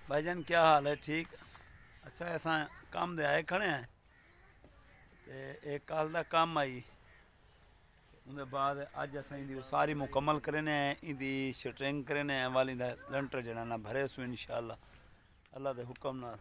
भाईजान क्या हाल है? ठीक। अच्छा ऐसा काम दे आए खड़े हैं ते एक कल का काम आई उनके बाद अज अस सारी मुकम्मल करने इंदी शटरिंग करने वाली दा लंटर जड़ा ना भरे सो इंशाअल्लाह अल्लाह के हुक्म नाल।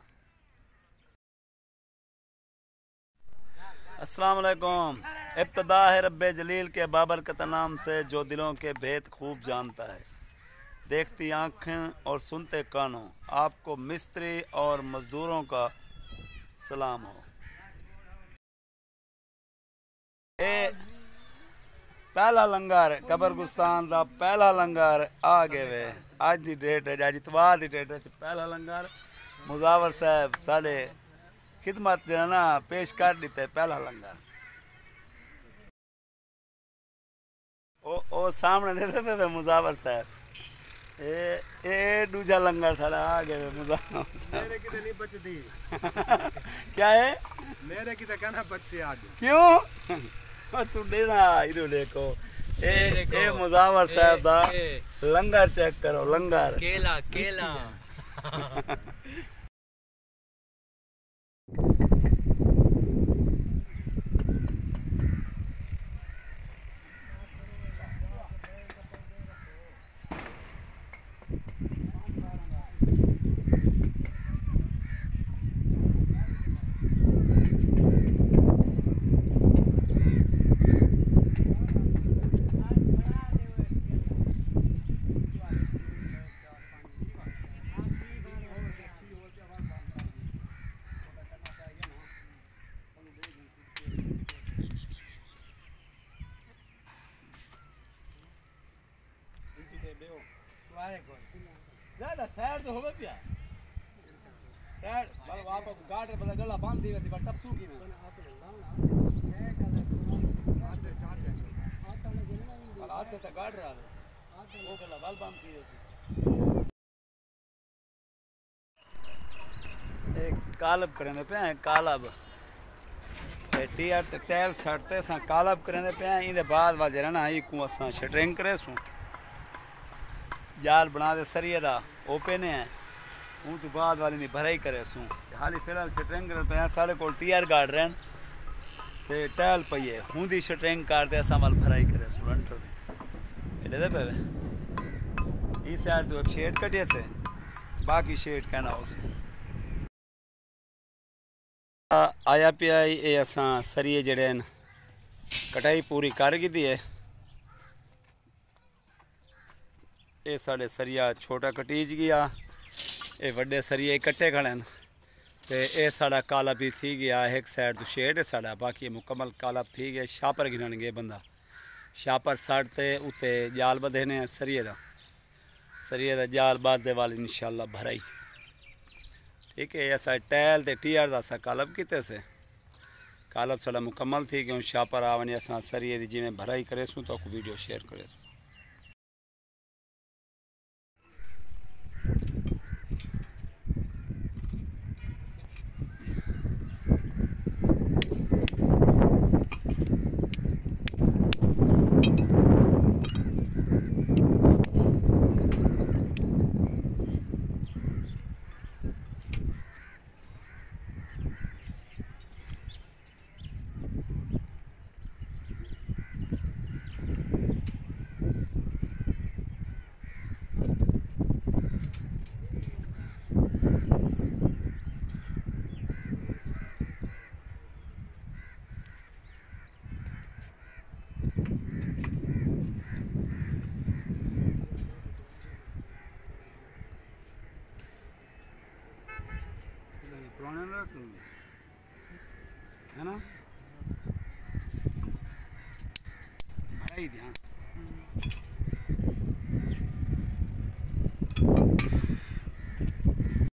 अस्सलाम वालेकुम। इब्तदा है रब्बे जलील के बाबरकत नाम से जो दिलों के भेद खूब जानता है। देखती आँखें और सुनते कानों, आपको मिस्त्री और मजदूरों का सलाम हो। ए पहला लंगर कब्रगुस्तान का पहला लंगर आ गए वे अज की डेट है, अज इतवार की डेट पहला लंगर मुजावर साहब साढ़े खिदमत जो ना पेश कर दिते। पहला लंगर ओ सामने देते पे मुजावर साहब। ए दूजा लंगर सारा आ गए मुजावर साहब। मेरे की तो नहीं बचती। क्या है मेरे की तो कहना बच से आज क्यों तू देना इधर देखो। ए मुजावर साहब दा लंगर चेक करो। लंगर केला केला ज़्यादा सैड तो होगा क्या? सैड मतलब वापस गार्डर पर गला बांध दी वैसे बट टपसू की ना आते तक गार्डर आ वो गला बाल बांध की वैसे एक कालब करेंदे पे हैं। कालब टीआर ते टैल सटते सा कालब करेंदे पे हैं। इंदे बाद वाल जरा ना इकू असां शटरिंग करे सूं जाल बना दे सरिये दा ओपन है हूँ तो बाद वाली दी भराई करे सूं हाली फिलहाल शटरिंग करे पे साढ़े को टीआर गार्ड रहन ते टैल पईए हूँ दी शटरिंग करते असां वाल भराई करे सूं लंटर दी एडे दे पे इस साइड तो एक शेड कटिए से बाकी शेड कहना हो से आया पिया ये असां सरिये जड़े न कटाई पूरी कर दी है। ये साढ़े सरिया छोटा कटीज गया ये वड्डे सरिये कट्टे खड़े न ते ये साढ़ा काला भी थी गया एक साइड तो शेड है साढ़ा बाकी मुकम्मल काला थी गया। शापर गिनन गए बंदा शापर सड़ते उत्ते जाल बधेने सरिये दा जाल बांधे वाल इंशाअल्लाह भराई ठीक है। असा टैल ते टीआर दा असा कालब किते से कालब साढ़ा मुकम्मल थी गया शापर आ वने असा सरिये दी जिवें भराई करे सूं तो वीडियो शेयर करे सूं। पुराने है ना भाई ध्यान